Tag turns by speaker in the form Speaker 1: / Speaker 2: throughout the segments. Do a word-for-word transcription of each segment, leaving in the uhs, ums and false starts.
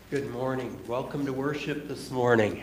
Speaker 1: Good morning. Welcome to worship this morning.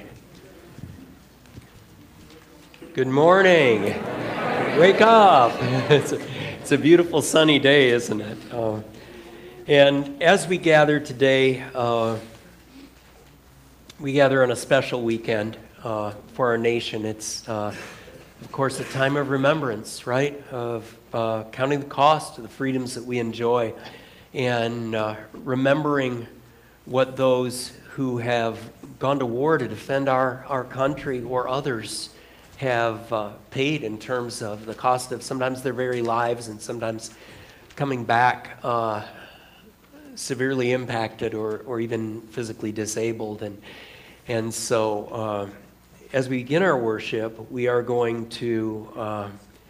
Speaker 1: Good morning. Wake up. It's a, it's a beautiful sunny day, isn't it? Uh, and as we gather today, uh, we gather on a special weekend uh, for our nation. It's, uh, of course, a time of remembrance, right? Of uh, counting the cost of the freedoms that we enjoy and uh, remembering what those who have gone to war to defend our, our country or others have uh, paid in terms of the cost of sometimes their very lives and sometimes coming back uh, severely impacted or, or even physically disabled. And, and so uh, as we begin our worship, we are going to uh,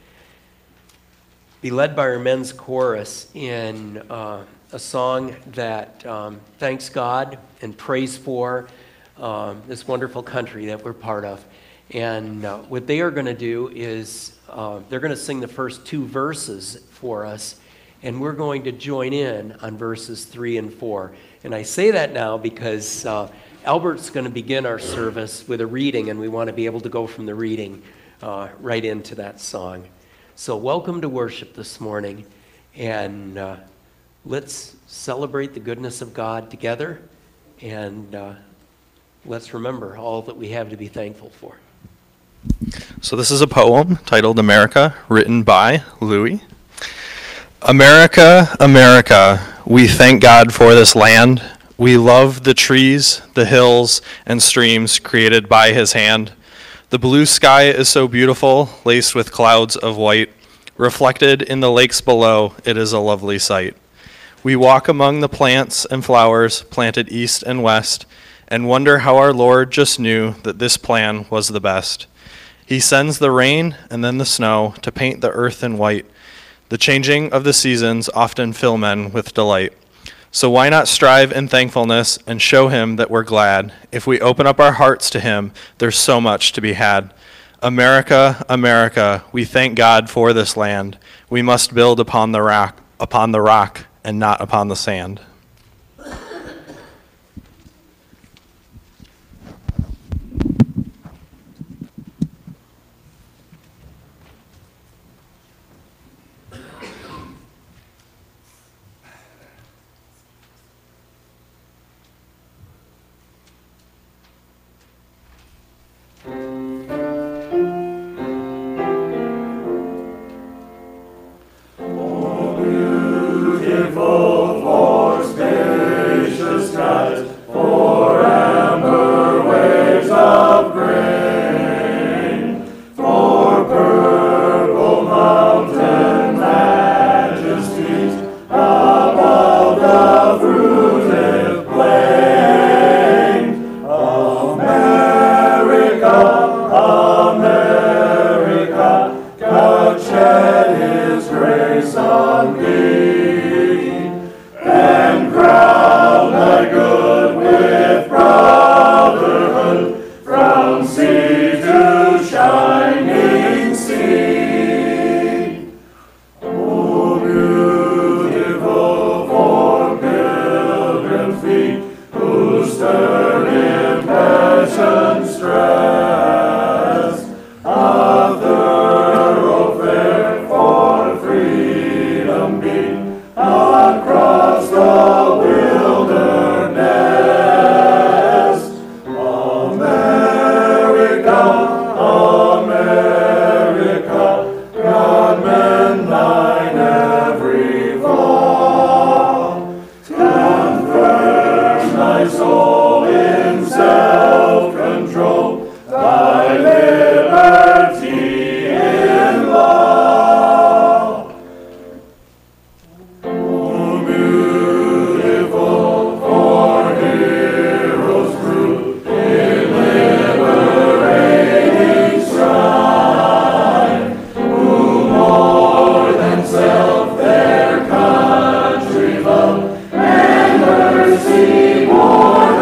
Speaker 1: be led by our men's chorus in uh, a song that um, thanks God and prays for um, this wonderful country that we're part of. And uh, what they are going to do is uh, they're going to sing the first two verses for us, and we're going to join in on verses three and four. And I say that now because uh, Albert's going to begin our service with a reading, and we want to be able to go from the reading uh, right into that song. So welcome to worship this morning, and uh, let's celebrate the goodness of God together, and uh, let's remember all that we have to be thankful for.
Speaker 2: So this is a poem titled America, written by Louis. America, America, we thank God for this land. We love the trees, the hills, and streams created by his hand. The blue sky is so beautiful, laced with clouds of white. Reflected in the lakes below, it is a lovely sight. We walk among the plants and flowers planted east and west and wonder how our Lord just knew that this plan was the best. He sends the rain and then the snow to paint the earth in white. The changing of the seasons often fill men with delight. So why not strive in thankfulness and show him that we're glad? If we open up our hearts to him, there's so much to be had. America, America, we thank God for this land. We must build upon the rock, upon the rock, and not upon the sand.
Speaker 3: More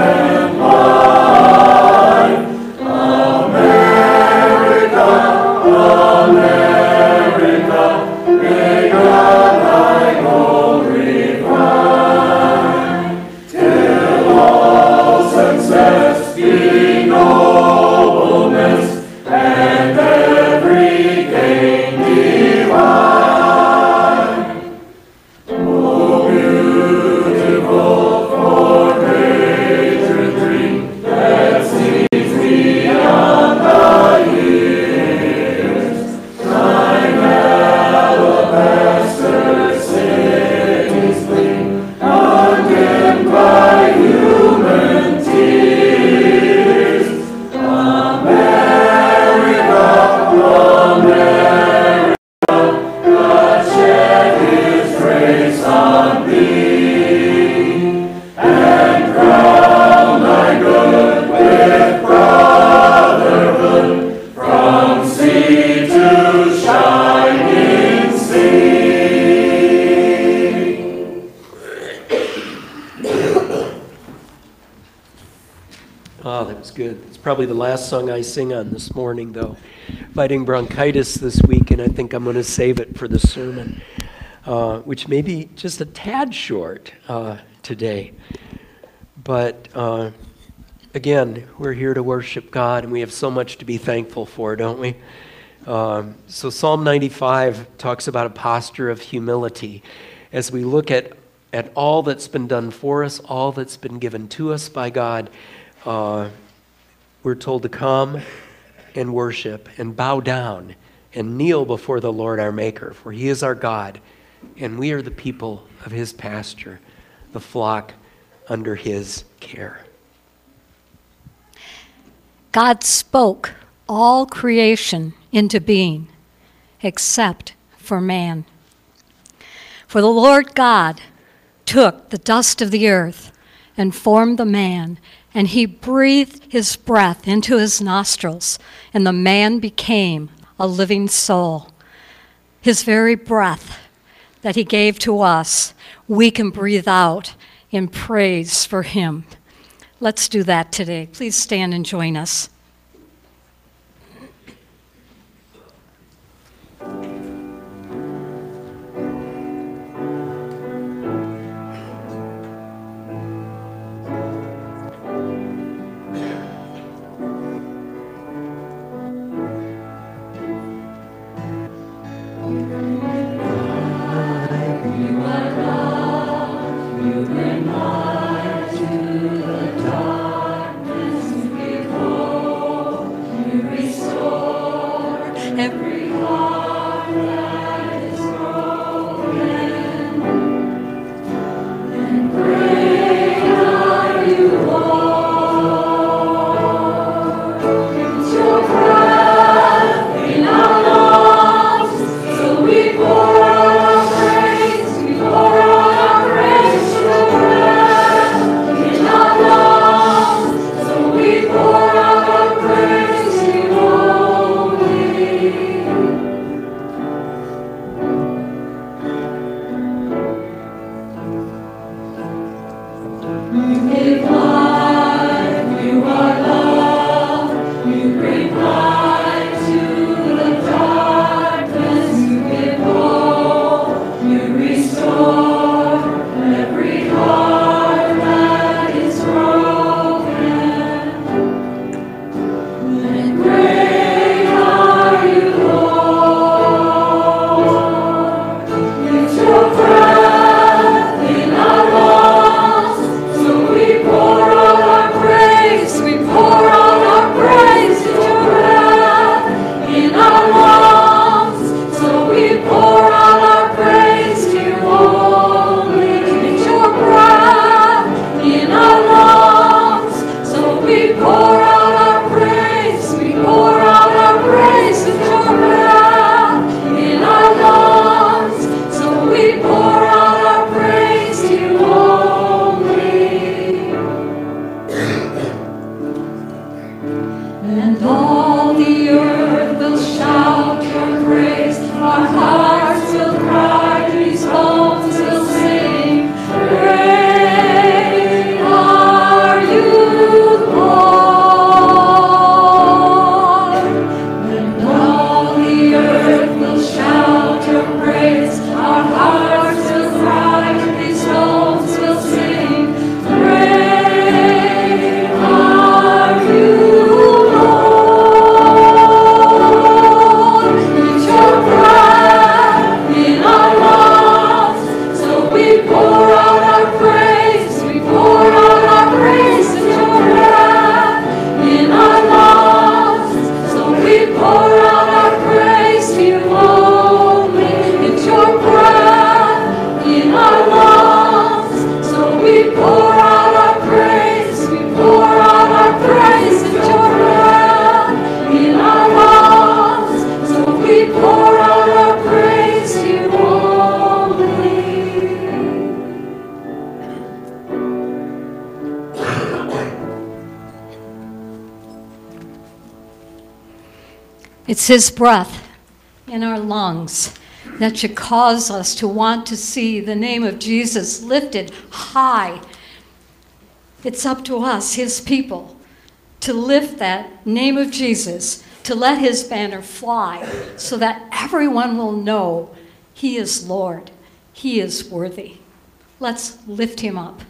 Speaker 1: Oh, that was good. It's probably the last song I sing on this morning, though. Fighting bronchitis this week, and I think I'm going to save it for the sermon, uh, which may be just a tad short uh, today. But uh, again, we're here to worship God, and we have so much to be thankful for, don't we? Um, so Psalm ninety-five talks about a posture of humility as we look at, at all that's been done for us, all that's been given to us by God. Uh, we're told to come and worship and bow down and kneel before the Lord our Maker, for He is our God, and we are the people of His pasture, the flock under His care.
Speaker 3: God spoke all creation into being, except for man. For the Lord God took the dust of the earth and formed the man, and He breathed His breath into his nostrils, and the man became a living soul. His very breath that He gave to us, we can breathe out in praise for Him. Let's do that today. Please stand and join us. It's His breath in our lungs that should cause us to want to see the name of Jesus lifted high. It's up to us, His people, to lift that name of Jesus, to let his banner fly so that everyone will know he is Lord. He is worthy. Let's lift him up.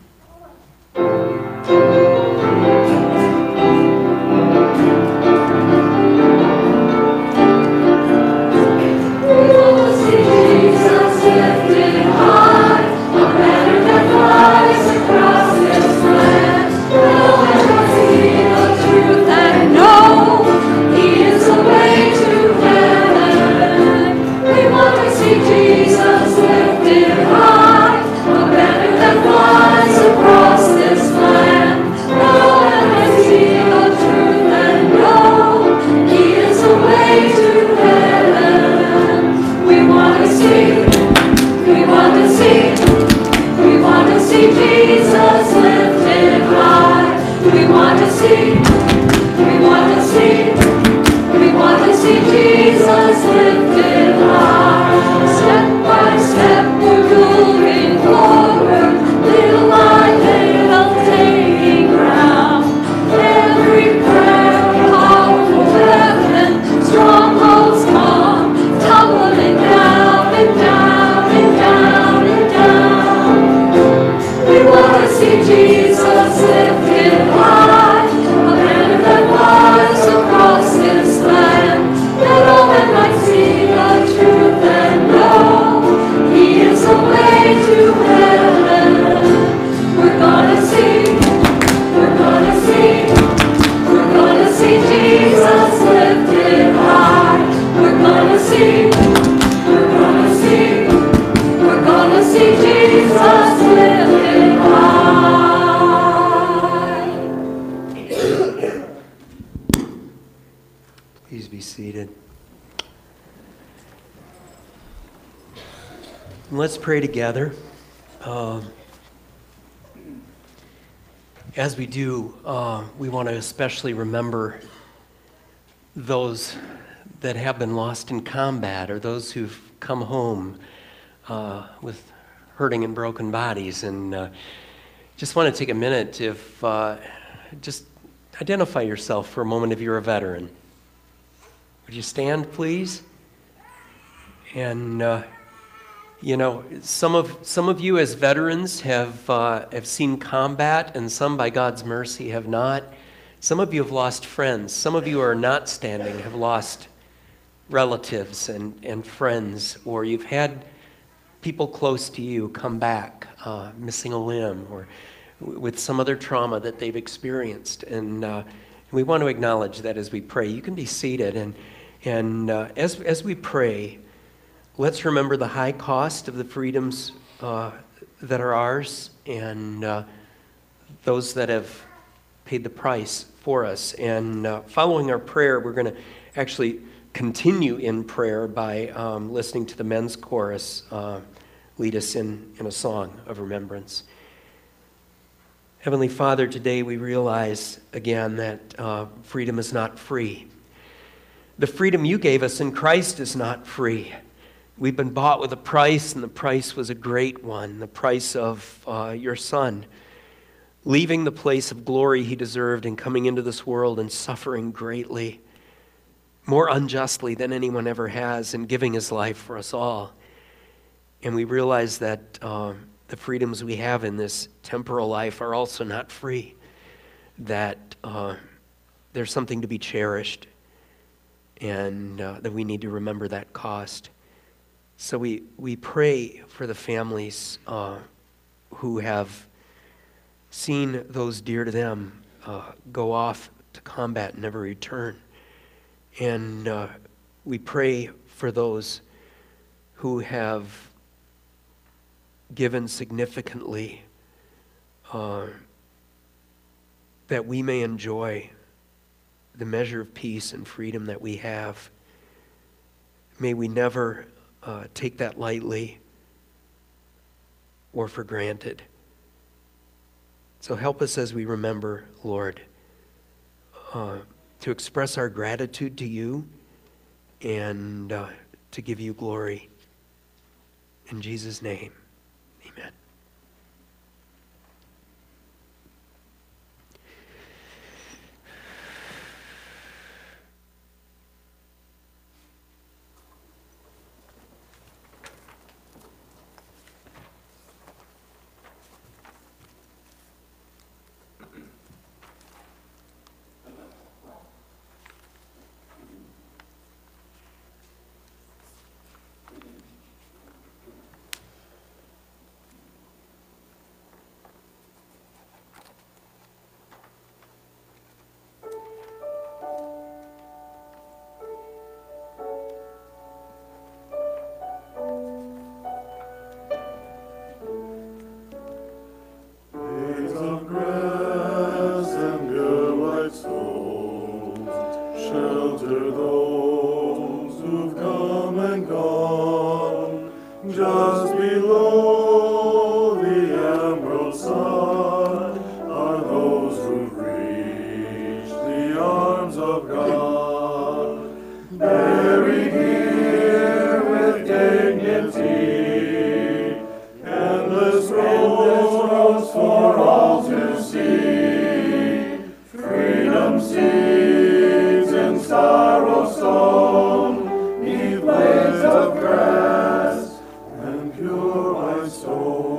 Speaker 1: Please be seated. Let's pray together. Um, as we do, uh, we want to especially remember those that have been lost in combat or those who've come home uh, with hurting and broken bodies. And uh, just want to take a minute if uh, just identify yourself for a moment if you're a veteran. Would you stand, please? And uh, you know, some of some of you as veterans have uh, have seen combat, and some, by God's mercy, have not. Some of you have lost friends. Some of you are not standing, have lost relatives and, and friends, or you've had people close to you come back, uh, missing a limb, or with some other trauma that they've experienced. And uh, we want to acknowledge that as we pray. You can be seated, and and uh, as as we pray, let's remember the high cost of the freedoms uh, that are ours, and uh, those that have paid the price for us. And uh, following our prayer, we're going to actually continue in prayer by um, listening to the men's chorus uh, lead us in, in a song of remembrance. Heavenly Father, today we realize again that uh, freedom is not free. The freedom you gave us in Christ is not free. We've been bought with a price, and the price was a great one, the price of uh, your Son, leaving the place of glory he deserved and coming into this world and suffering greatly, more unjustly than anyone ever has, and giving his life for us all. And we realize that uh, the freedoms we have in this temporal life are also not free, that uh, there's something to be cherished, and uh, that we need to remember that cost. So we, we pray for the families uh, who have seen those dear to them uh, go off to combat and never return. And uh, we pray for those who have given significantly uh, that we may enjoy the measure of peace and freedom that we have. May we never uh, take that lightly or for granted. So help us as we remember, Lord, uh, to express our gratitude to you and uh, to give you glory. In Jesus' name, amen.
Speaker 4: who've reached the arms of God, buried here with dignity, endless roads for all to see, freedom seeds in sorrow sown, 'neath blades of grass and pure white stones.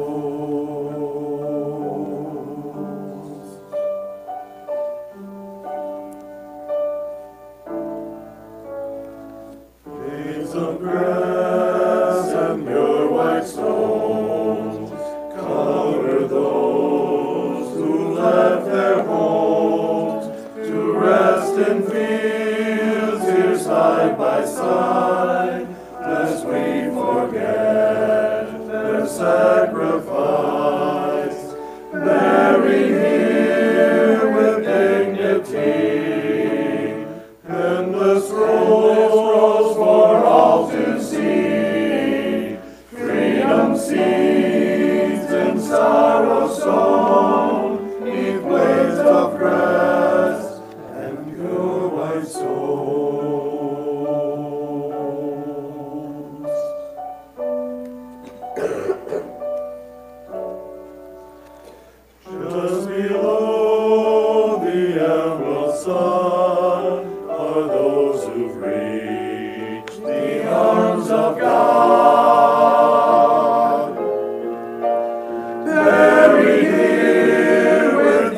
Speaker 4: Blades of grass and pure white stones cover those who left their homes to rest in fields here side by side, lest we forget their sacrifice. Buried here with dignity, endless roads for all to see, freedom seeds in sorrow sown, 'neath blades of grass and pure white stones. Just below the emerald sun are those who've reached the arms of God, buried here with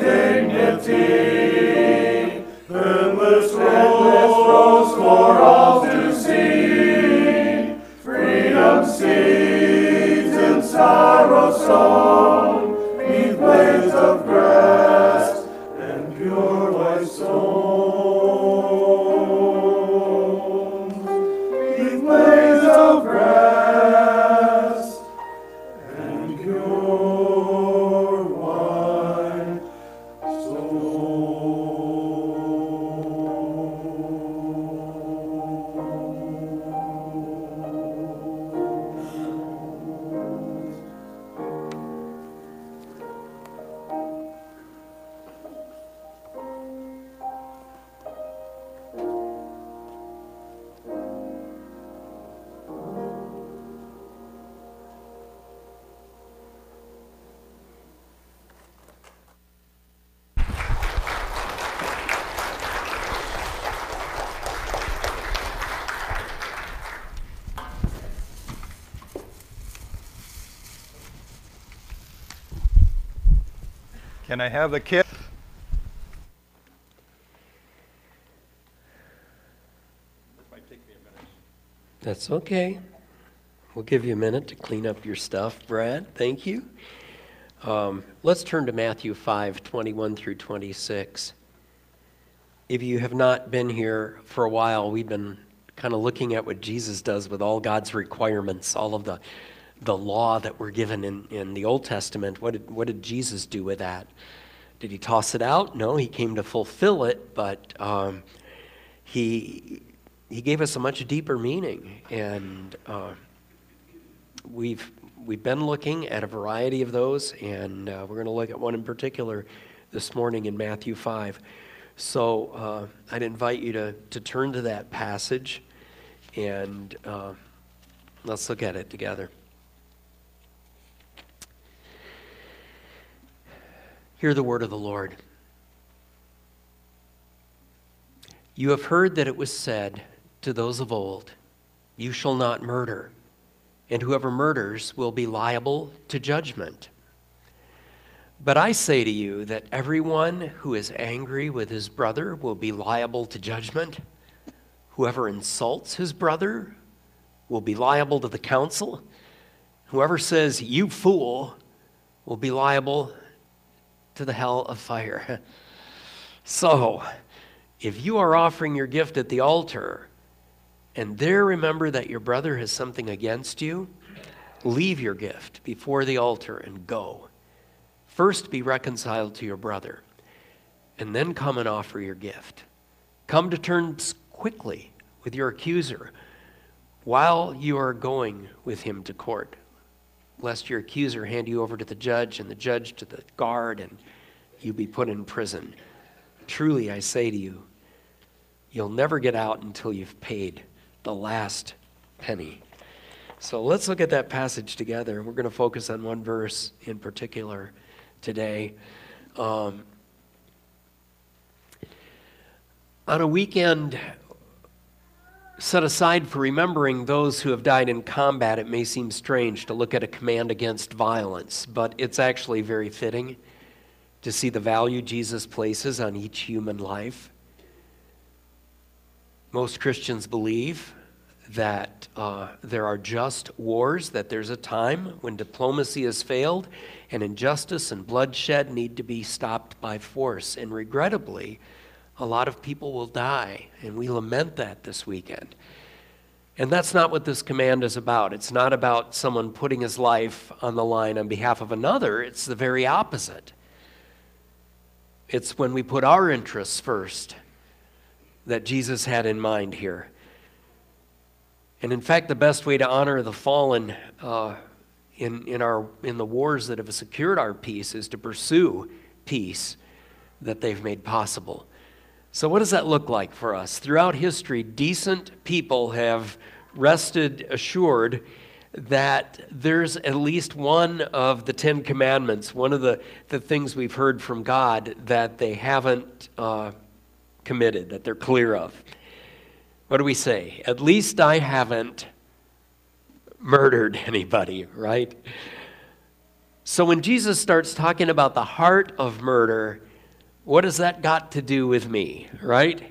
Speaker 4: dignity, endless roads for all to see, freedom seeds in sorrow sown, 'neath blades of grass and pure white stones, 'neath blades of grass and pure white stones.
Speaker 5: Can I have the kid?
Speaker 1: That's okay. We'll give you a minute to clean up your stuff, Brad. Thank you. Um, let's turn to Matthew five, twenty-one through twenty-six. If you have not been here for a while, we've been kind of looking at what Jesus does with all God's requirements, all of the the law that we're given in, in the Old Testament. What did, what did Jesus do with that? Did he toss it out? No, he came to fulfill it, but um, he he gave us a much deeper meaning. And uh, we've we've been looking at a variety of those, and uh, we're going to look at one in particular this morning in Matthew five. So uh, I'd invite you to, to turn to that passage, and uh, let's look at it together. Hear the word of the Lord. You have heard that it was said to those of old, "You shall not murder, and whoever murders will be liable to judgment." But I say to you that everyone who is angry with his brother will be liable to judgment. Whoever insults his brother will be liable to the council. Whoever says, "You fool," will be liable to the hell of fire. So, if you are offering your gift at the altar, and there remember that your brother has something against you, leave your gift before the altar and go. First be reconciled to your brother, and then come and offer your gift. Come to terms quickly with your accuser while you are going with him to court, lest your accuser hand you over to the judge and the judge to the guard, and you be put in prison. Truly, I say to you, you'll never get out until you've paid the last penny. So let's look at that passage together. We're going to focus on one verse in particular today. Um, on a weekend set aside for remembering those who have died in combat, it may seem strange to look at a command against violence, but it's actually very fitting to see the value Jesus places on each human life. Most Christians believe that uh, there are just wars, that there's a time when diplomacy has failed and injustice and bloodshed need to be stopped by force. And regrettably, a lot of people will die, and we lament that this weekend. And that's not what this command is about. It's not about someone putting his life on the line on behalf of another. It's the very opposite. It's when we put our interests first that Jesus had in mind here. And in fact, the best way to honor the fallen uh, in, in, our, in the wars that have secured our peace is to pursue peace that they've made possible. So what does that look like for us? Throughout history, decent people have rested assured that there's at least one of the Ten Commandments, one of the, the things we've heard from God that they haven't uh, committed, that they're clear of. What do we say? At least I haven't murdered anybody, right? So when Jesus starts talking about the heart of murder, what has that got to do with me, right?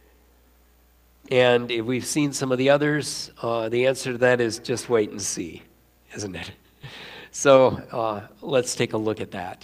Speaker 1: And if we've seen some of the others, uh, the answer to that is just wait and see, isn't it? So uh, let's take a look at that.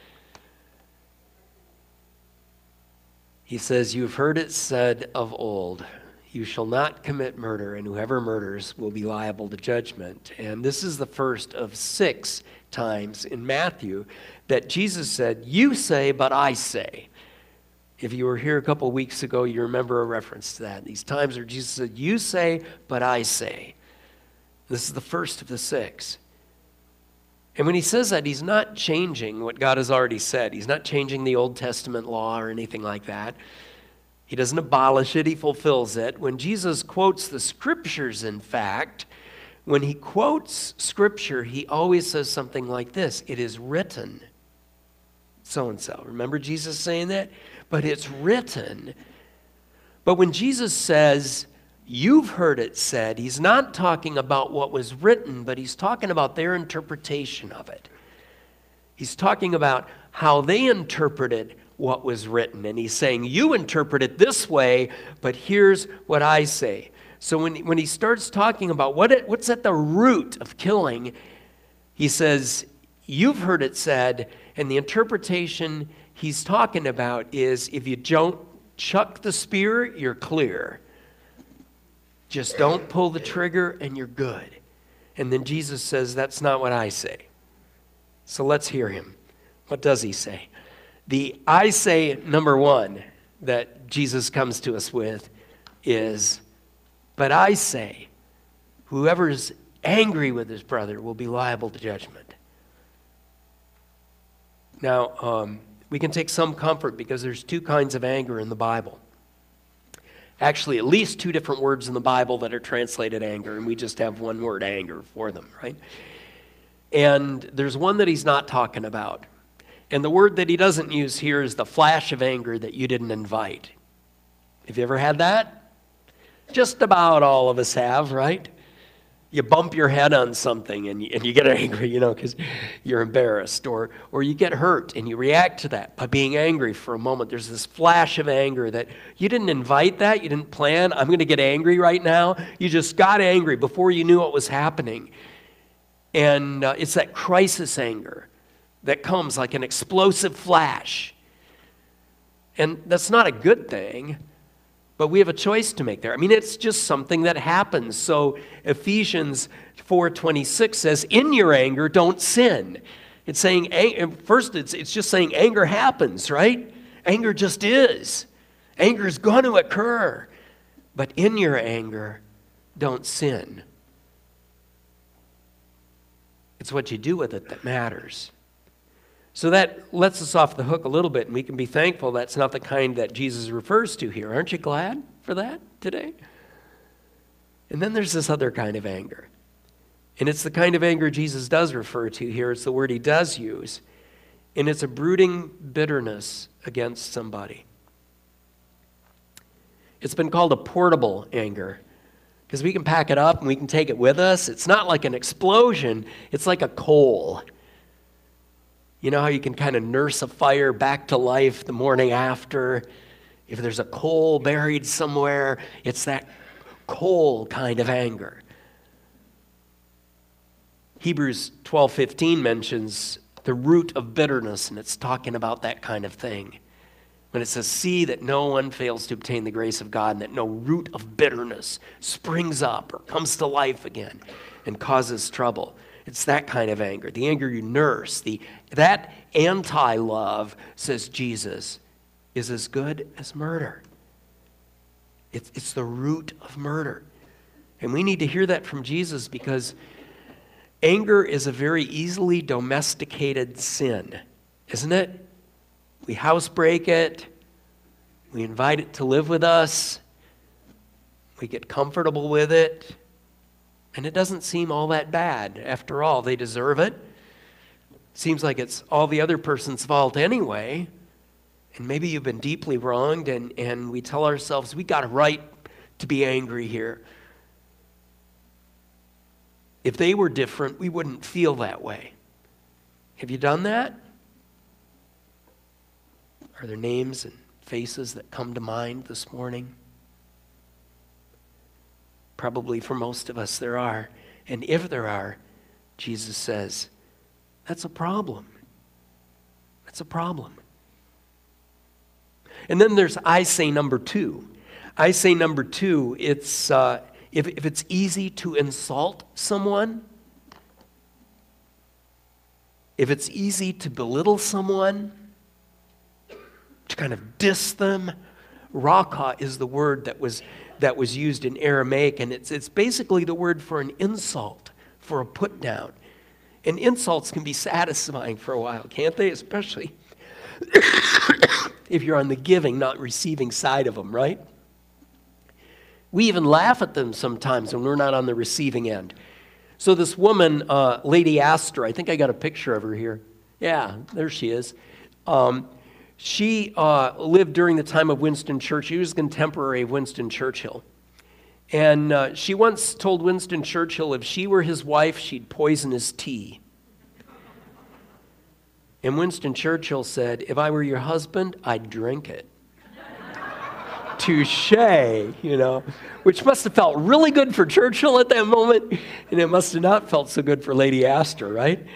Speaker 1: He says, "You've heard it said of old, you shall not commit murder, and whoever murders will be liable to judgment." And this is the first of six times in Matthew that Jesus said, "You say, but I say." If you were here a couple weeks ago, you remember a reference to that. These times where Jesus said, "You say, but I say." This is the first of the six. And when he says that, he's not changing what God has already said. He's not changing the Old Testament law or anything like that. He doesn't abolish it, he fulfills it. When Jesus quotes the scriptures, in fact, when he quotes scripture, he always says something like this: "It is written so-and-so." Remember Jesus saying that? But it's written. But when Jesus says, "You've heard it said," he's not talking about what was written, but he's talking about their interpretation of it. He's talking about how they interpreted what was written. And he's saying, you interpret it this way, but here's what I say. So when, when he starts talking about what it, what's at the root of killing, he says, you've heard it said, and the interpretation he's talking about is if you don't chuck the spear, you're clear. Just don't pull the trigger and you're good. And then Jesus says, that's not what I say. So let's hear him. What does he say? The I say number one that Jesus comes to us with is, but I say, whoever's angry with his brother will be liable to judgment. Now, um, we can take some comfort because there's two kinds of anger in the Bible. Actually, at least two different words in the Bible that are translated anger, and we just have one word, anger, for them, right? And there's one that he's not talking about. And the word that he doesn't use here is the flash of anger that you didn't invite. Have you ever had that? Just about all of us have, right? You bump your head on something and you, and you get angry, you know, because you're embarrassed. Or, or you get hurt and you react to that by being angry for a moment. There's this flash of anger that you didn't invite that. You didn't plan. I'm going to get angry right now. You just got angry before you knew what was happening. And uh, it's that crisis anger that comes like an explosive flash. And that's not a good thing, but we have a choice to make there. I mean, it's just something that happens. So Ephesians four twenty-six says, in your anger, don't sin. It's saying, first, it's, it's just saying anger happens, right? Anger just is. Anger is going to occur. But in your anger, don't sin. It's what you do with it that matters. So that lets us off the hook a little bit, and we can be thankful that's not the kind that Jesus refers to here. Aren't you glad for that today? And then there's this other kind of anger. And it's the kind of anger Jesus does refer to here. It's the word he does use. And it's a brooding bitterness against somebody. It's been called a portable anger because we can pack it up and we can take it with us. It's not like an explosion. It's like a coal. You know how you can kind of nurse a fire back to life the morning after? If there's a coal buried somewhere, it's that coal kind of anger. Hebrews twelve fifteen mentions the root of bitterness, and it's talking about that kind of thing. When it says, see that no one fails to obtain the grace of God, and that no root of bitterness springs up or comes to life again and causes trouble. It's that kind of anger, the anger you nurse, the that anti-love, says Jesus, is as good as murder. It's, it's the root of murder. And we need to hear that from Jesus because anger is a very easily domesticated sin, isn't it? We housebreak it. We invite it to live with us. We get comfortable with it. And it doesn't seem all that bad. After all, they deserve it. Seems like it's all the other person's fault anyway. And maybe you've been deeply wronged, and, and we tell ourselves, we got a right to be angry here. If they were different, we wouldn't feel that way. Have you done that? Are there names and faces that come to mind this morning? Probably for most of us there are. And if there are, Jesus says, that's a problem. That's a problem. And then there's I say number two. I say number two, it's uh, if, if it's easy to insult someone, if it's easy to belittle someone, to kind of diss them, raka is the word that was that was used in Aramaic, and it's it's basically the word for an insult, for a put down. And insults can be satisfying for a while, can't they? Especially if you're on the giving, not receiving side of them, right? We even laugh at them sometimes when we're not on the receiving end. So this woman, uh, Lady Astor, I think I got a picture of her here. Yeah, there she is. Um, she uh, lived during the time of Winston Churchill. She was a contemporary of Winston Churchill. And uh, she once told Winston Churchill if she were his wife, she'd poison his tea. And Winston Churchill said, if I were your husband, I'd drink it. Touché, you know, which must have felt really good for Churchill at that moment, and it must have not felt so good for Lady Astor, right?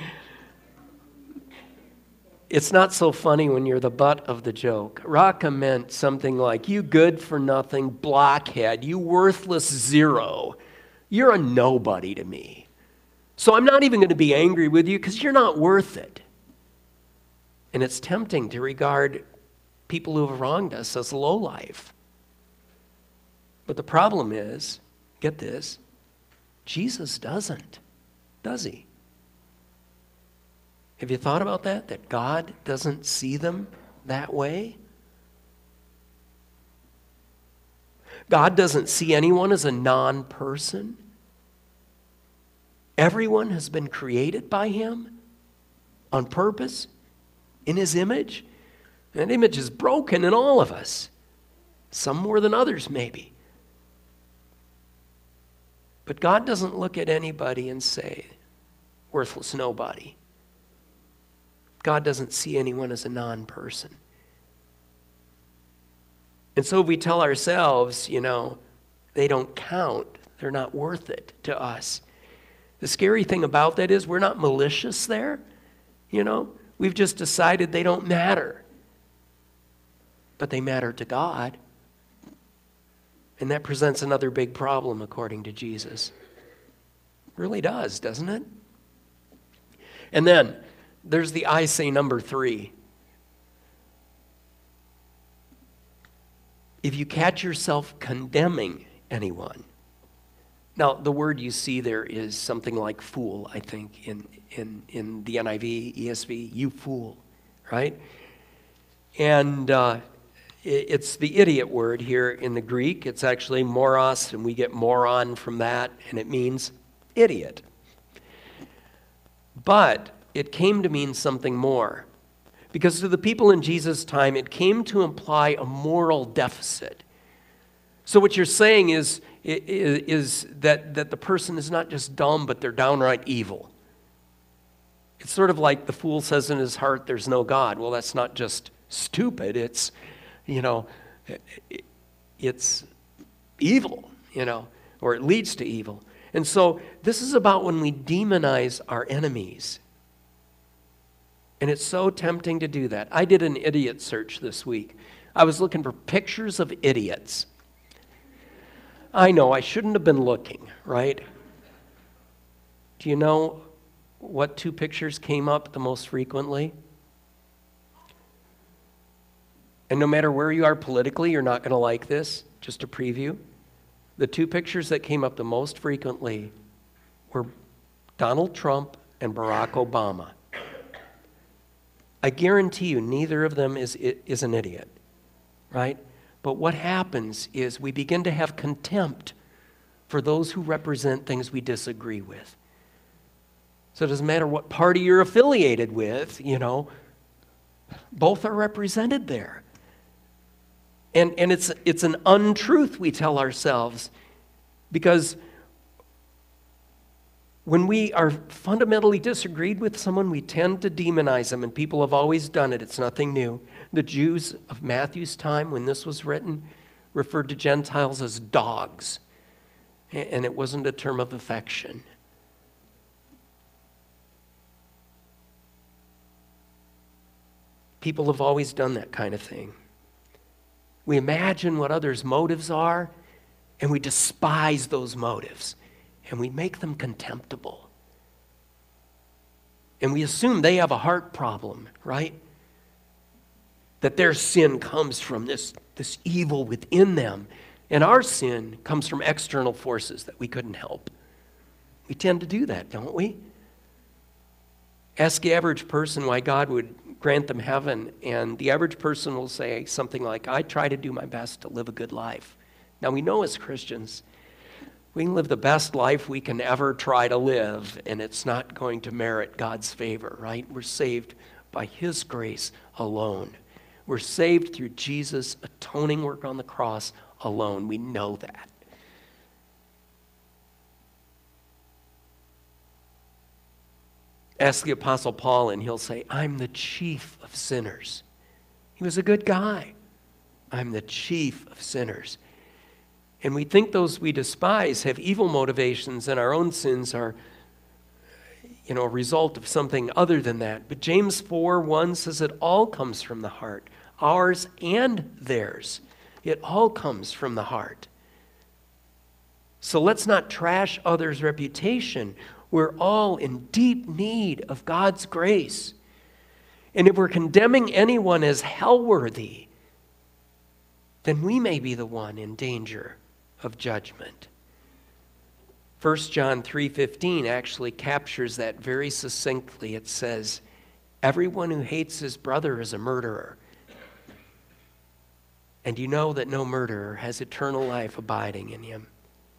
Speaker 1: It's not so funny when you're the butt of the joke. Raka meant something like, you good-for-nothing blockhead, you worthless zero. You're a nobody to me. So I'm not even going to be angry with you because you're not worth it. And it's tempting to regard people who have wronged us as lowlife. But the problem is, get this, Jesus doesn't, does he? Have you thought about that? That God doesn't see them that way? God doesn't see anyone as a non-person. Everyone has been created by him on purpose, in his image. That image is broken in all of us. Some more than others, maybe. But God doesn't look at anybody and say, worthless nobody. God doesn't see anyone as a non-person. And so we tell ourselves, you know, they don't count. They're not worth it to us. The scary thing about that is we're not malicious there. You know, we've just decided they don't matter. But they matter to God. And that presents another big problem, according to Jesus. It really does, doesn't it? And then there's the I say number three. If you catch yourself condemning anyone. Now, the word you see there is something like fool, I think, in, in, in the N I V, E S V, you fool. right? And uh, it, it's the idiot word here in the Greek. It's actually moros, and we get moron from that, and it means idiot. But it came to mean something more. Because to the people in Jesus' time, it came to imply a moral deficit. So what you're saying is, is, is that, that the person is not just dumb, but they're downright evil. It's sort of like the fool says in his heart, there's no God. Well, that's not just stupid. It's, you know, it's evil, you know, or it leads to evil. And so this is about when we demonize our enemies. And it's so tempting to do that. I did an idiot search this week. I was looking for pictures of idiots. I know, I shouldn't have been looking, right? Do you know what two pictures came up the most frequently? And no matter where you are politically, you're not going to like this, just a preview. The two pictures that came up the most frequently were Donald Trump and Barack Obama. I guarantee you neither of them is, is an idiot, right? But what happens is we begin to have contempt for those who represent things we disagree with. So it doesn't matter what party you're affiliated with, you know, both are represented there. And, and it's, it's an untruth we tell ourselves, because when we are fundamentally disagreed with someone, we tend to demonize them, and people have always done it. It's nothing new. The Jews of Matthew's time, when this was written, referred to Gentiles as dogs, and it wasn't a term of affection. People have always done that kind of thing. We imagine what others' motives are, and we despise those motives. And we make them contemptible. And we assume they have a heart problem, right? That their sin comes from this, this evil within them. And our sin comes from external forces that we couldn't help. We tend to do that, don't we? Ask the average person why God would grant them heaven, and the average person will say something like, I try to do my best to live a good life. Now, we know as Christians, we can live the best life we can ever try to live, and it's not going to merit God's favor, right? We're saved by His grace alone. We're saved through Jesus' atoning work on the cross alone. We know that. Ask the Apostle Paul, and he'll say, I'm the chief of sinners. He was a good guy. I'm the chief of sinners. And we think those we despise have evil motivations, and our own sins are, you know, a result of something other than that. But James four one says it all comes from the heart, ours and theirs. It all comes from the heart. So let's not trash others' reputation. We're all in deep need of God's grace. And if we're condemning anyone as hell-worthy, then we may be the one in danger of judgment. First John three fifteen actually captures that very succinctly. It says, everyone who hates his brother is a murderer. And you know that no murderer has eternal life abiding in him.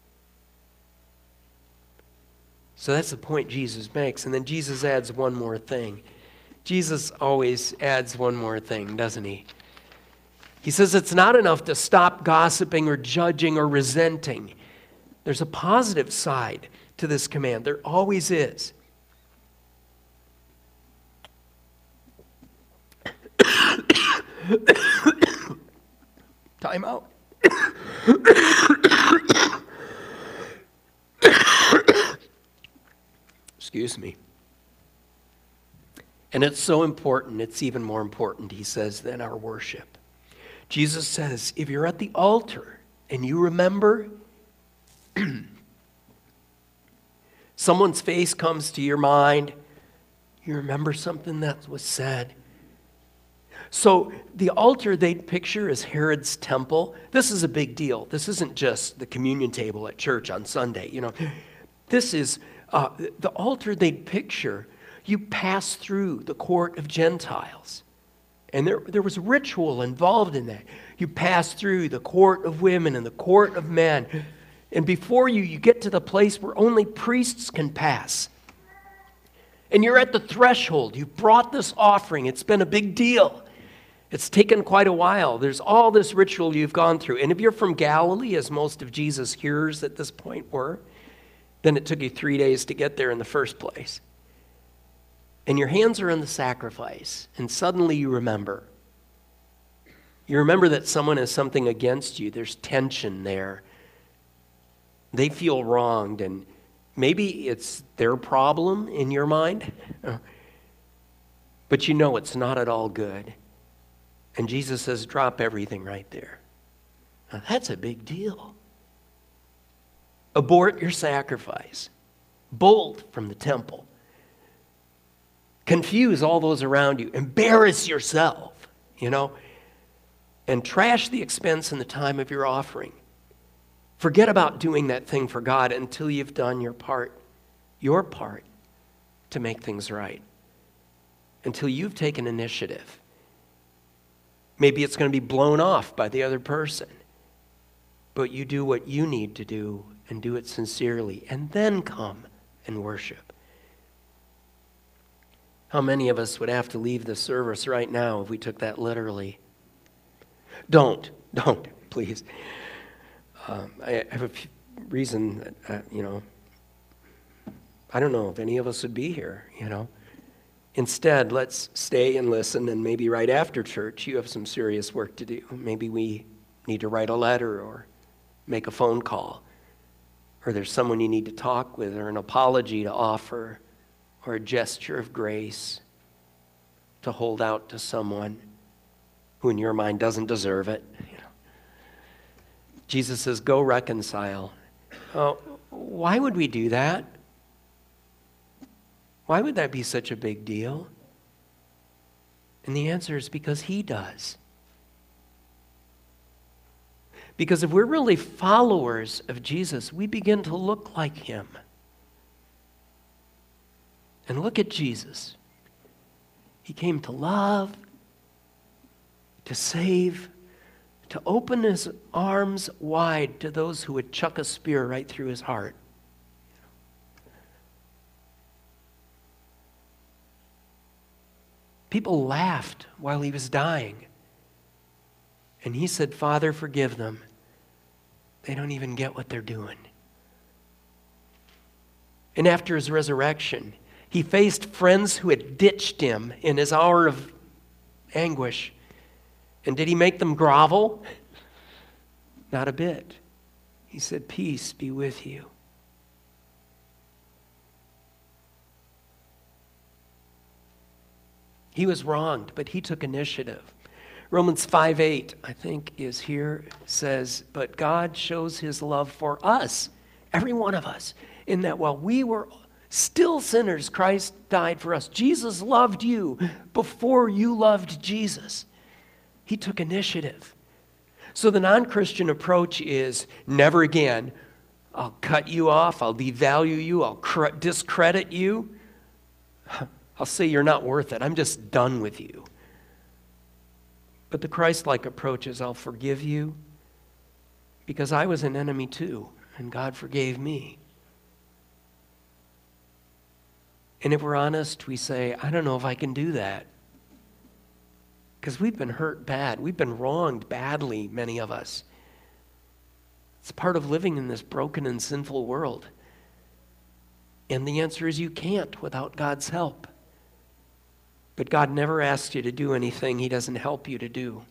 Speaker 1: So that's the point Jesus makes. And then Jesus adds one more thing. Jesus always adds one more thing, doesn't he? He says it's not enough to stop gossiping or judging or resenting. There's a positive side to this command. There always is. Time out. Excuse me. And it's so important, it's even more important, he says, than our worship. Jesus says, if you're at the altar and you remember, someone's face comes to your mind, you remember something that was said. So the altar they'd picture is Herod's temple. This is a big deal. This isn't just the communion table at church on Sunday. You know, this is uh, the altar they'd picture. You pass through the court of Gentiles. And there, there was ritual involved in that. You pass through the court of women and the court of men. And before you, you get to the place where only priests can pass. And you're at the threshold. You've brought this offering. It's been a big deal. It's taken quite a while. There's all this ritual you've gone through. And if you're from Galilee, as most of Jesus' hearers at this point were, then it took you three days to get there in the first place. And your hands are in the sacrifice, and suddenly you remember. You remember that someone has something against you. There's tension there. They feel wronged, and maybe it's their problem in your mind, but you know it's not at all good. And Jesus says, drop everything right there. Now, that's a big deal. Abort your sacrifice. Bolt from the temple. Confuse all those around you. Embarrass yourself, you know, and trash the expense and the time of your offering. Forget about doing that thing for God until you've done your part, your part to make things right. Until you've taken initiative. Maybe it's going to be blown off by the other person. But you do what you need to do and do it sincerely, and then come and worship. How many of us would have to leave the service right now if we took that literally? Don't, don't, please. Um, I have a few reason that, uh, you know, I don't know if any of us would be here, you know. Instead, let's stay and listen, and maybe right after church, you have some serious work to do. Maybe we need to write a letter or make a phone call, or there's someone you need to talk with, or an apology to offer, or a gesture of grace to hold out to someone who in your mind doesn't deserve it. You know. Jesus says, go reconcile. Oh, why would we do that? Why would that be such a big deal? And the answer is because he does. Because if we're really followers of Jesus, we begin to look like him. And look at Jesus. He came to love, to save, to open his arms wide to those who would chuck a spear right through his heart. People laughed while he was dying. And he said, Father, forgive them. They don't even get what they're doing. And after his resurrection, he faced friends who had ditched him in his hour of anguish. And did he make them grovel? Not a bit. He said, peace be with you. He was wronged, but he took initiative. Romans five eight, I think, is here, says, but God shows his love for us, every one of us, in that while we were still sinners, Christ died for us. Jesus loved you before you loved Jesus. He took initiative. So the non-Christian approach is never again. I'll cut you off. I'll devalue you. I'll cr- discredit you. I'll say you're not worth it. I'm just done with you. But the Christ-like approach is I'll forgive you because I was an enemy too, and God forgave me. And if we're honest, we say, I don't know if I can do that. Because we've been hurt bad. We've been wronged badly, many of us. It's part of living in this broken and sinful world. And the answer is you can't without God's help. But God never asks you to do anything he doesn't help you to do.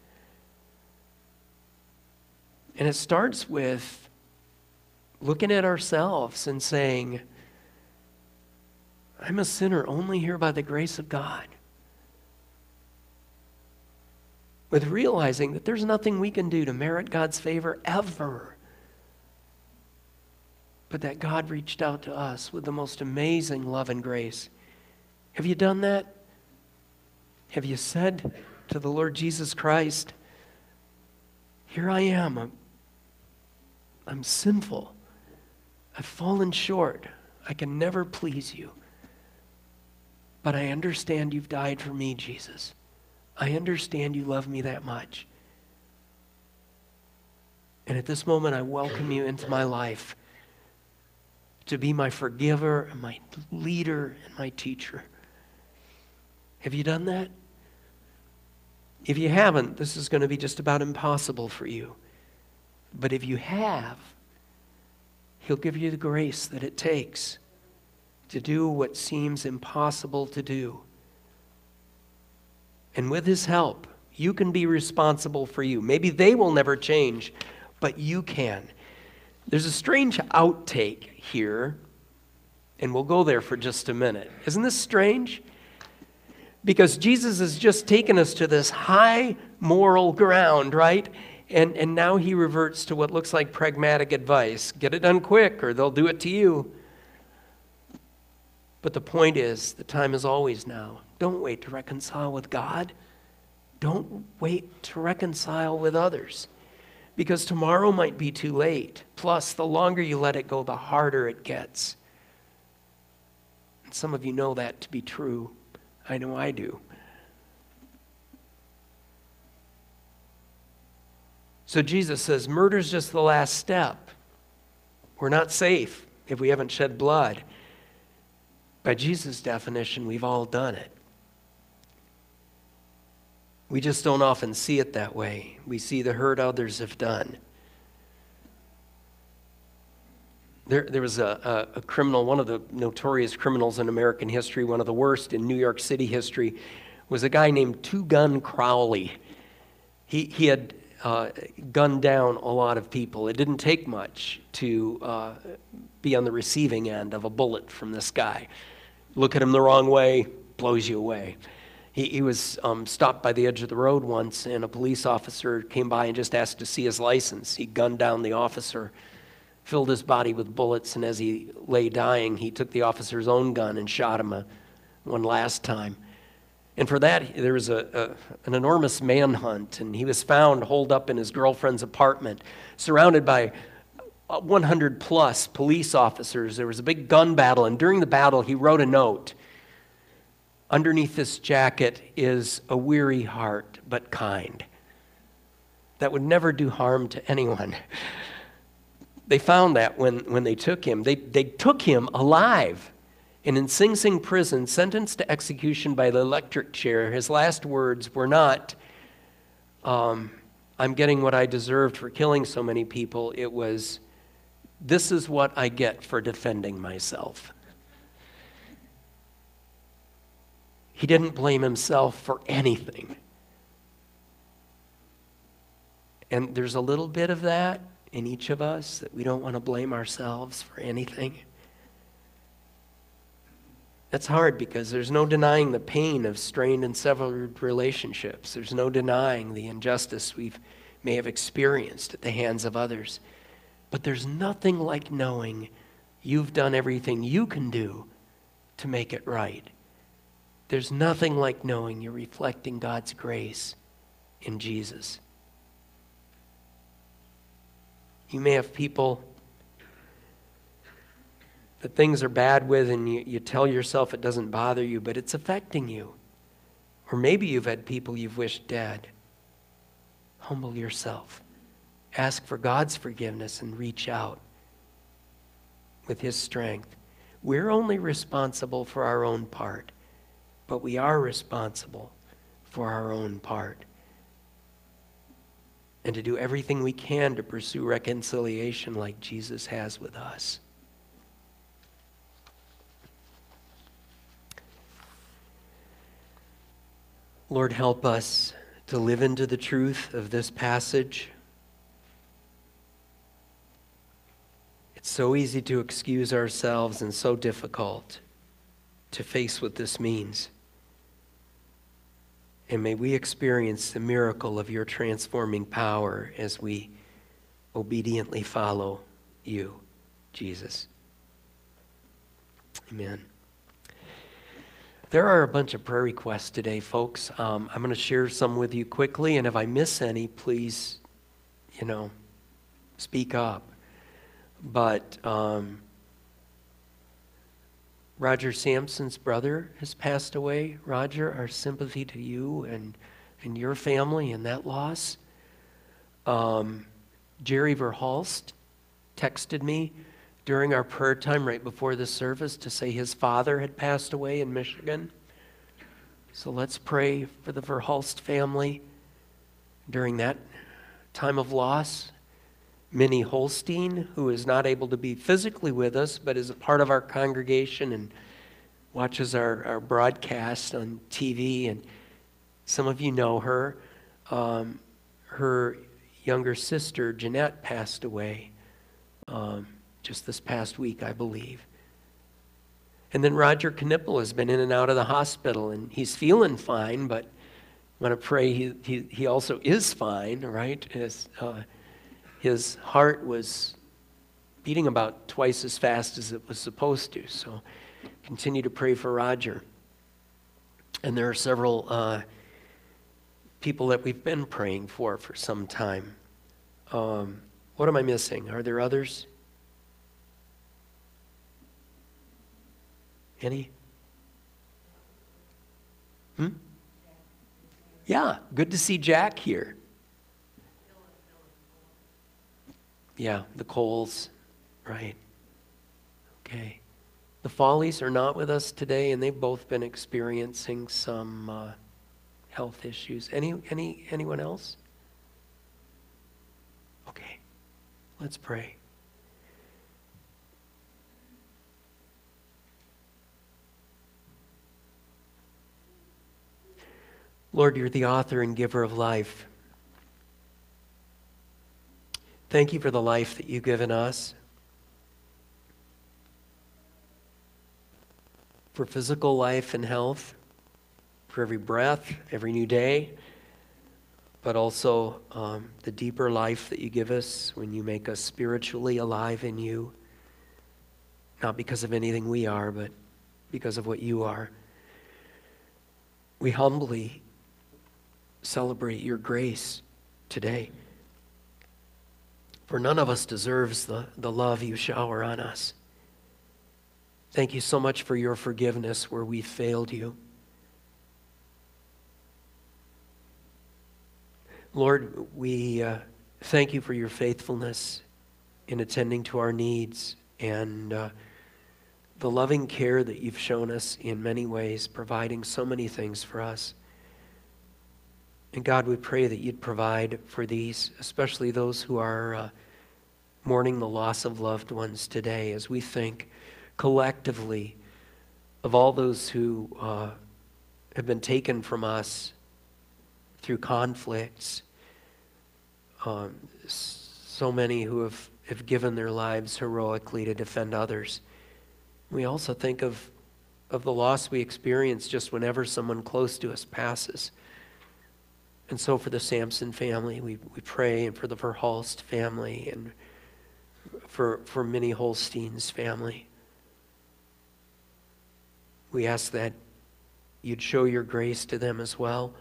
Speaker 1: And it starts with looking at ourselves and saying, I'm a sinner only here by the grace of God. With realizing that there's nothing we can do to merit God's favor ever. But that God reached out to us with the most amazing love and grace. Have you done that? Have you said to the Lord Jesus Christ, here I am, I'm, I'm sinful, I've fallen short, I can never please you, but I understand you've died for me, Jesus. I understand you love me that much. And at this moment, I welcome you into my life to be my forgiver and my leader and my teacher. Have you done that? If you haven't, this is going to be just about impossible for you. But if you have, He'll give you the grace that it takes to do what seems impossible to do. And with His help, you can be responsible for you. Maybe they will never change, but you can. There's a strange outtake here, and we'll go there for just a minute. Isn't this strange? Because Jesus has just taken us to this high moral ground, right? And, and now He reverts to what looks like pragmatic advice. Get it done quick, or they'll do it to you. But the point is, the time is always now. Don't wait to reconcile with God. Don't wait to reconcile with others, because tomorrow might be too late. Plus, the longer you let it go, the harder it gets. And some of you know that to be true. I know I do. So Jesus says, murder's just the last step. We're not safe if we haven't shed blood. By Jesus' definition, we've all done it. We just don't often see it that way. We see the hurt others have done. There, there was a, a, a criminal, one of the notorious criminals in American history, one of the worst in New York City history, was a guy named Two Gun Crowley. He, he had uh, gunned down a lot of people. It didn't take much to uh, be on the receiving end of a bullet from this guy. Look at him the wrong way, blows you away. He, he was um, stopped by the edge of the road once, and a police officer came by and just asked to see his license. He gunned down the officer, filled his body with bullets, and as he lay dying, he took the officer's own gun and shot him a, one last time. And for that, there was a, a, an enormous manhunt, and he was found holed up in his girlfriend's apartment, surrounded by one hundred plus police officers. There was a big gun battle, and during the battle, he wrote a note. Underneath this jacket is a weary heart, but kind, that would never do harm to anyone. They found that when, when they took him. They, they took him alive. And in Sing Sing prison, sentenced to execution by the electric chair, his last words were not, um, I'm getting what I deserved for killing so many people. It was, this is what I get for defending myself. He didn't blame himself for anything. And there's a little bit of that in each of us, that we don't want to blame ourselves for anything. That's hard because there's no denying the pain of strained and severed relationships. There's no denying the injustice we may have experienced at the hands of others. But there's nothing like knowing you've done everything you can do to make it right. There's nothing like knowing you're reflecting God's grace in Jesus. You may have people that things are bad with, and you, you tell yourself it doesn't bother you, but it's affecting you. Or maybe you've had people you've wished dead. Humble yourself. Ask for God's forgiveness and reach out with His strength. We're only responsible for our own part, but we are responsible for our own part. And to do everything we can to pursue reconciliation like Jesus has with us. Lord, help us to live into the truth of this passage. It's so easy to excuse ourselves and so difficult to face what this means. And may we experience the miracle of your transforming power as we obediently follow you, Jesus. Amen. There are a bunch of prayer requests today, folks. Um, I'm going to share some with you quickly, and if I miss any, please, you know, speak up. But um, Roger Sampson's brother has passed away. Roger, our sympathy to you and and your family in that loss. Um, Jerry Verhulst texted me during our prayer time right before the service to say his father had passed away in Michigan. So let's pray for the Verhulst family during that time of loss. Minnie Holstein, who is not able to be physically with us, but is a part of our congregation and watches our, our broadcast on T V, and some of you know her. Um, her younger sister, Jeanette, passed away um, just this past week, I believe. And then Roger Knipple has been in and out of the hospital, and he's feeling fine, but I want to pray he, he, he also is fine, right? His, uh, his heart was beating about twice as fast as it was supposed to, so continue to pray for Roger. And there are several uh, people that we've been praying for for some time. Um, what am I missing? Are there others? Any? Hmm? Yeah, good to see Jack here. Yeah, the Coles, right. Okay. The Follies are not with us today, and they've both been experiencing some uh, health issues. Any, any, anyone else? Okay, let's pray. Lord, you're the author and giver of life. Thank you for the life that you've given us, for physical life and health, for every breath, every new day, but also um, the deeper life that you give us when you make us spiritually alive in you, not because of anything we are, but because of what you are. We humbly celebrate your grace today. For none of us deserves the, the love you shower on us. Thank you so much for your forgiveness where we failed you. Lord, we uh, thank you for your faithfulness in attending to our needs and uh, the loving care that you've shown us in many ways, providing so many things for us. And God, we pray that you'd provide for these, especially those who are uh, mourning the loss of loved ones today, as we think collectively of all those who uh, have been taken from us through conflicts, um, so many who have, have given their lives heroically to defend others. We also think of, of the loss we experience just whenever someone close to us passes. And so for the Sampson family, we, we pray, and for the Verhulst family, and for, for Minnie Holstein's family. We ask that you'd show your grace to them as well,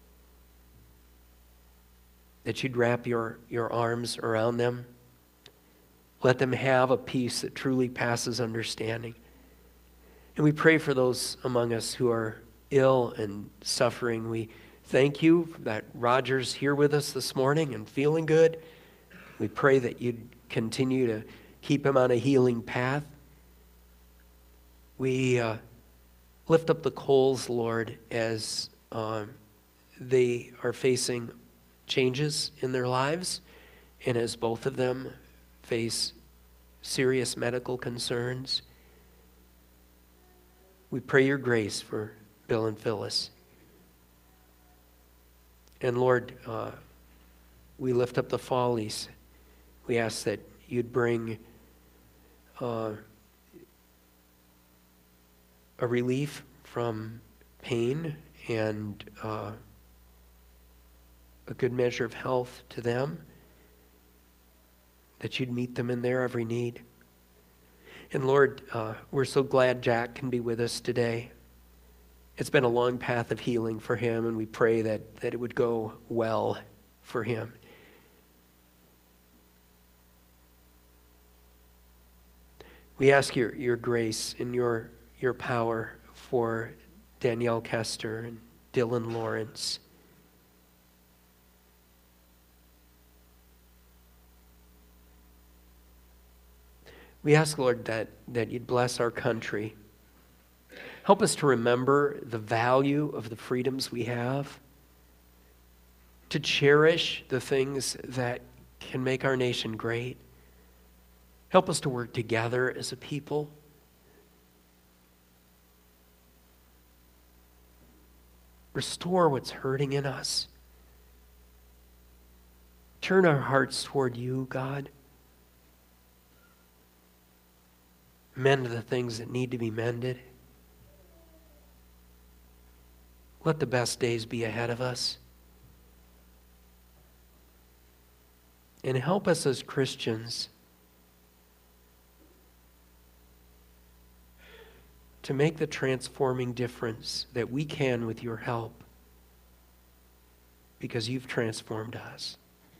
Speaker 1: that you'd wrap your, your arms around them. Let them have a peace that truly passes understanding. And we pray for those among us who are ill and suffering. We thank you that Roger's here with us this morning and feeling good. We pray that you'd continue to keep him on a healing path. We uh, lift up the Coles, Lord, as um, they are facing changes in their lives, and as both of them face serious medical concerns. We pray your grace for Bill and Phyllis. And Lord, uh, we lift up the Follies. We ask that you'd bring uh, a relief from pain and uh, a good measure of health to them, that you'd meet them in their every need. And Lord, uh, we're so glad Jack can be with us today. It's been a long path of healing for him, and we pray that, that it would go well for him. We ask your, your grace and your, your power for Danielle Kester and Dylan Lawrence. We ask, Lord, that, that you'd bless our country. Help us to remember the value of the freedoms we have, to cherish the things that can make our nation great. Help us to work together as a people. Restore what's hurting in us. Turn our hearts toward you, God. Mend the things that need to be mended. Let the best days be ahead of us. And help us as Christians to make the transforming difference that we can with your help, because you've transformed us.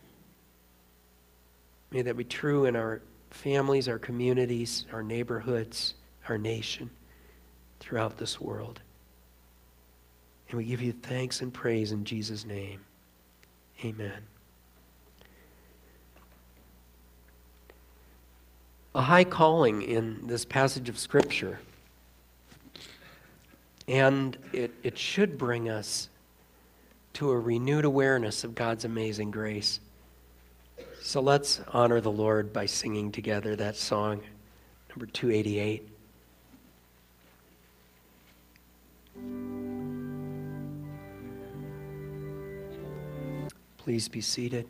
Speaker 1: May that be true in our families, our communities, our neighborhoods, our nation, throughout this world. And we give you thanks and praise in Jesus' name. Amen. A high calling in this passage of Scripture. And it, it should bring us to a renewed awareness of God's amazing grace. So let's honor the Lord by singing together that song, number two eighty-eight. Please be seated.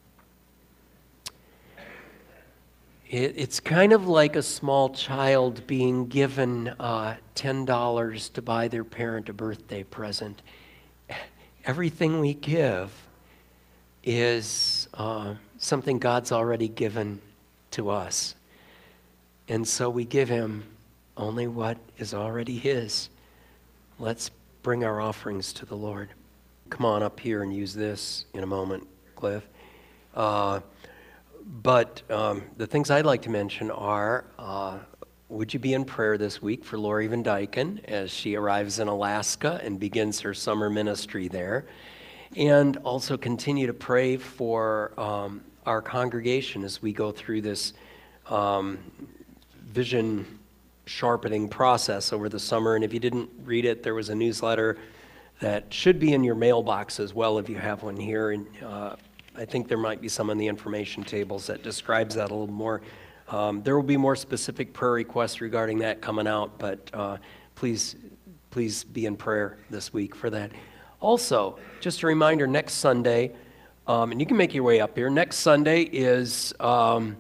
Speaker 1: It, it's kind of like a small child being given uh, ten dollars to buy their parent a birthday present. Everything we give is uh, something God's already given to us. And so we give him only what is already his. Let's bring our offerings to the Lord. Come on up here and use this in a moment, Cliff. Uh, but um, the things I'd like to mention are, uh, would you be in prayer this week for Lori Van Dyken as she arrives in Alaska and begins her summer ministry there? And also continue to pray for um, our congregation as we go through this um, vision sharpening process over the summer. And if you didn't read it, there was a newsletter that should be in your mailbox as well if you have one here. And uh, I think there might be some on the information tables that describes that a little more. Um, there will be more specific prayer requests regarding that coming out, but uh, please, please be in prayer this week for that. Also, just a reminder, next Sunday, um, and you can make your way up here, next Sunday is um,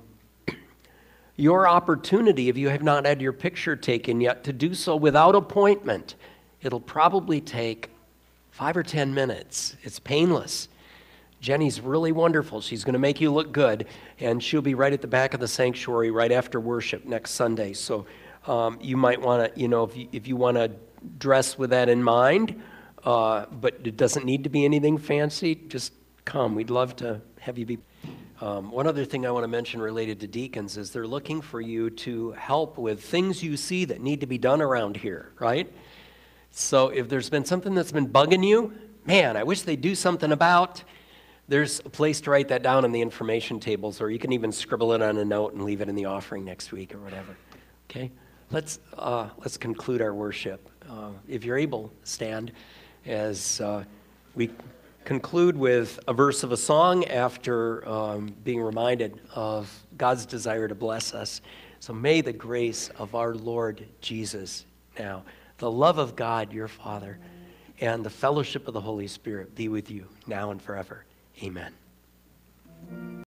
Speaker 1: your opportunity, if you have not had your picture taken yet, to do so without appointment. It'll probably take five or ten minutes. It's painless. Jenny's really wonderful. She's going to make you look good, and she'll be right at the back of the sanctuary right after worship next Sunday. So um, you might want to, you know, if you, if you want to dress with that in mind, uh, but it doesn't need to be anything fancy, just come. We'd love to have you be. Um, one other thing I want to mention related to deacons is they're looking for you to help with things you see that need to be done around here, right? So if there's been something that's been bugging you, man, I wish they'd do something about, there's a place to write that down in the information tables, or you can even scribble it on a note and leave it in the offering next week or whatever. Okay? Let's, uh, let's conclude our worship. Uh, if you're able, stand as uh, we conclude with a verse of a song after um, being reminded of God's desire to bless us. So may the grace of our Lord Jesus now, the love of God, your Father, and the fellowship of the Holy Spirit be with you now and forever. Amen.